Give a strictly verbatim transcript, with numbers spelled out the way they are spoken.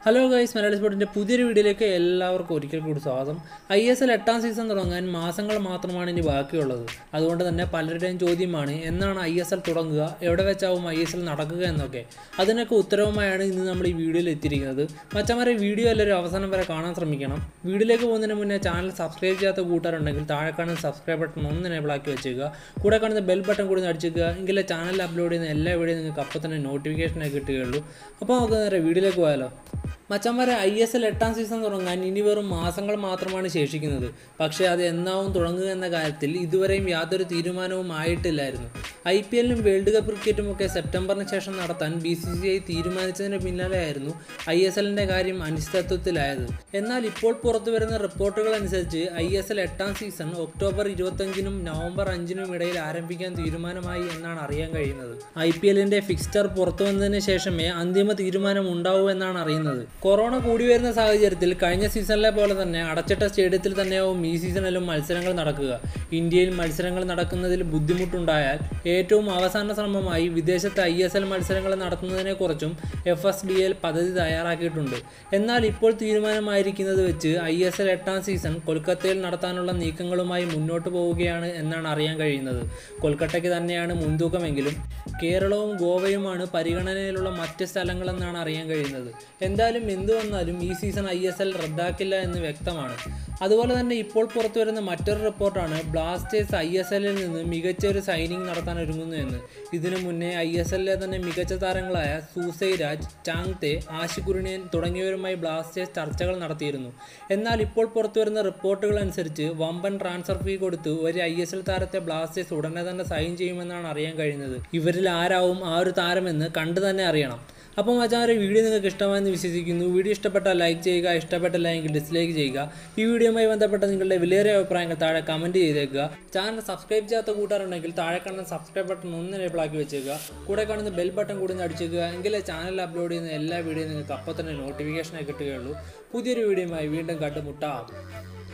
Hello guys, Malayali സ്പോർട്ടിൻ്റെ പുതിയൊരു വീഡിയോയിലേക്ക് എല്ലാവർക്കും ഒരിക്കൽ കൂടി സ്വാഗതം. ഐ എസ് എൽ എട്ടാം സീസൺ തുടങ്ങാൻ മാസങ്ങൾ മാത്രമാണ് ഇനി ബാക്കിയുള്ളത്. അതുകൊണ്ട് തന്നെ പലരുടെയും ചോദ്യമാണ്, എന്നാണ് ഐ എസ് എൽ തുടങ്ങുക, എവിടെ വെച്ചാവും ഐ എസ് എൽ നടക്കുക എന്നൊക്കെ. അതിനൊക്കെ ഉത്തരവുമായാണ് ഇന്ന് നമ്മൾ ഈ വീഡിയോയിൽ എത്തിയിരിക്കുന്നത്. മച്ചന്മാരെ, വീഡിയോ എല്ലാവരും അവസാനം വരെ കാണാൻ ശ്രമിക്കണം. വീഡിയോയിലേക്ക് പോകുന്നതിന് മുന്നേ ചാനൽ സബ്സ്ക്രൈബ് ചെയ്യാത്ത കൂട്ടുകാരുണ്ടെങ്കിൽ താഴെ കാണുന്ന സബ്സ്ക്രൈബ് ബട്ടൺ ഒന്ന് എനേബിൾ ആക്കി വെച്ചേക്കുക. കൂടെ കാണുന്ന ബെൽ ബട്ടൺ കൂടി അടിച്ചേക്കുക. എങ്കിലേ ചാനൽ അപ്ലോഡ് ചെയ്യുന്ന എല്ലാ വീഡിയോയും നിങ്ങൾക്ക് അപ്പോൾ തന്നെ നോട്ടിഫിക്കേഷനായി കിട്ടുകയുള്ളൂ. അപ്പോൾ നമുക്ക് നേരെ വീഡിയോയിലേക്ക് പോയാലോ. മച്ചന്മാരെ, ഐ എസ് എൽ എട്ടാം സീസൺ തുടങ്ങാൻ ഇനി വെറും മാസങ്ങൾ മാത്രമാണ് ശേഷിക്കുന്നത്. പക്ഷേ അത് എന്നാവും തുടങ്ങുക എന്ന കാര്യത്തിൽ ഇതുവരെയും യാതൊരു തീരുമാനവും ആയിട്ടില്ലായിരുന്നു. ഐ പി എല്ലും വേൾഡ് കപ്പ് ക്രിക്കറ്റും ഒക്കെ സെപ്റ്റംബറിന് ശേഷം നടത്താൻ ബി സി സി ഐ തീരുമാനിച്ചതിന് പിന്നാലെയായിരുന്നു ഐ എസ് എല്ലിൻ്റെ കാര്യം അനിശ്ചിതത്വത്തിലായത്. എന്നാൽ ഇപ്പോൾ പുറത്തു വരുന്ന റിപ്പോർട്ടുകൾ അനുസരിച്ച് ഐ എസ് എൽ എട്ടാം സീസൺ ഒക്ടോബർ ഇരുപത്തഞ്ചിനും നവംബർ അഞ്ചിനും ഇടയിൽ ആരംഭിക്കാൻ തീരുമാനമായി എന്നാണ് അറിയാൻ കഴിയുന്നത്. ഐ പി എല്ലിൻ്റെ ഫിക്സ്ചർ പുറത്തു വന്നതിന് ശേഷമേ അന്തിമ തീരുമാനം ഉണ്ടാവൂ എന്നാണ് അറിയുന്നത്. കൊറോണ കൂടി വരുന്ന സാഹചര്യത്തിൽ കഴിഞ്ഞ സീസണിലെ പോലെ തന്നെ അടച്ചിട്ട സ്റ്റേഡിയത്തിൽ തന്നെയാവും ഈ സീസണിലും മത്സരങ്ങൾ നടക്കുക. ഇന്ത്യയിൽ മത്സരങ്ങൾ നടക്കുന്നതിൽ ബുദ്ധിമുട്ടുണ്ടായാൽ ഏറ്റവും അവസാന ശ്രമമായി വിദേശത്ത് ഐ എസ് എൽ മത്സരങ്ങൾ നടത്തുന്നതിനെക്കുറിച്ചും എഫ് എസ് ഡി എൽ പദ്ധതി തയ്യാറാക്കിയിട്ടുണ്ട്. എന്നാൽ ഇപ്പോൾ തീരുമാനമായിരിക്കുന്നത് വെച്ച് ഐ എസ് എൽ എട്ടാം സീസൺ കൊൽക്കത്തയിൽ നടത്താനുള്ള നീക്കങ്ങളുമായി മുന്നോട്ട് പോവുകയാണ് എന്നാണ് അറിയാൻ കഴിയുന്നത്. കൊൽക്കത്തയ്ക്ക് തന്നെയാണ് മുൻതൂക്കമെങ്കിലും കേരളവും ഗോവയുമാണ് പരിഗണനയിലുള്ള മറ്റ് സ്ഥലങ്ങളെന്നാണ് അറിയാൻ കഴിയുന്നത്. എന്തായാലും എന്തു വന്നാലും ഈ സീസൺ ഐ എസ് എൽ റദ്ദാക്കില്ല എന്ന് വ്യക്തമാണ്. അതുപോലെ തന്നെ ഇപ്പോൾ പുറത്തു വരുന്ന മറ്റൊരു റിപ്പോർട്ടാണ് ബ്ലാസ്റ്റേഴ്സ് ഐ എസ് എല്ലിൽ നിന്ന് മികച്ച ഒരു സൈനിങ് നടത്താൻ ഒരുങ്ങുന്നു എന്ന്. ഇതിനു മുന്നേ ഐ എസ് എല്ലിലെ തന്നെ മികച്ച താരങ്ങളായ സൂസൈരാജ്, ചാങ്തെ, ആശികുരുണിയൻ തുടങ്ങിയവരുമായി ബ്ലാസ്റ്റേഴ്സ് ചർച്ചകൾ നടത്തിയിരുന്നു. എന്നാൽ ഇപ്പോൾ പുറത്തു വരുന്ന റിപ്പോർട്ടുകൾ അനുസരിച്ച് വമ്പൻ ട്രാൻസ്ഫർ ഫീ കൊടുത്ത് ഒരു ഐ എസ് എൽ താരത്തെ ബ്ലാസ്റ്റേഴ്സ് ഉടനെ തന്നെ സൈൻ ചെയ്യുമെന്നാണ് അറിയാൻ കഴിയുന്നത്. ഇവരിൽ ആരാവും ആ ഒരു താരമെന്ന് കണ്ടു തന്നെ അറിയണം. അപ്പോൾ മച്ചാരെ, വീഡിയോ നിങ്ങൾക്ക് ഇഷ്ടമായെന്ന് വിശ്വസിക്കുന്നു. വീഡിയോ ഇഷ്ടപ്പെട്ടാൽ ലൈക്ക് ചെയ്യുക, ഇഷ്ടപ്പെട്ടില്ല എങ്കിൽ ഡിസ്ലൈക്ക് ചെയ്യുക. ഈ വീഡിയോയുമായി ബന്ധപ്പെട്ട നിങ്ങളുടെ വിലയേറിയ അഭിപ്രായങ്ങൾ താഴെ കമൻറ്റ് ചെയ്തേക്കുക. ചാനൽ സബ്സ്ക്രൈബ് ചെയ്യാത്ത കൂട്ടുകാരുണ്ടെങ്കിൽ താഴെ കാണുന്ന സബ്സ്ക്രൈബ് ബട്ടൺ ഒന്ന് എനേബിൾ ആക്കി വെച്ചേക്കുക. കൂടെ കാണുന്ന ബെൽ ബട്ടൺ കൂടി അടിച്ചേക്കുക. എങ്കിലേ ചാനൽ അപ്ലോഡ് ചെയ്യുന്ന എല്ലാ വീഡിയോയും നിങ്ങൾക്ക് അപ്പോൾ തന്നെ നോട്ടിഫിക്കേഷനായി കിട്ടുകയുള്ളൂ. പുതിയൊരു വീഡിയോയുമായി വീണ്ടും കണ്ടുമുട്ടാം.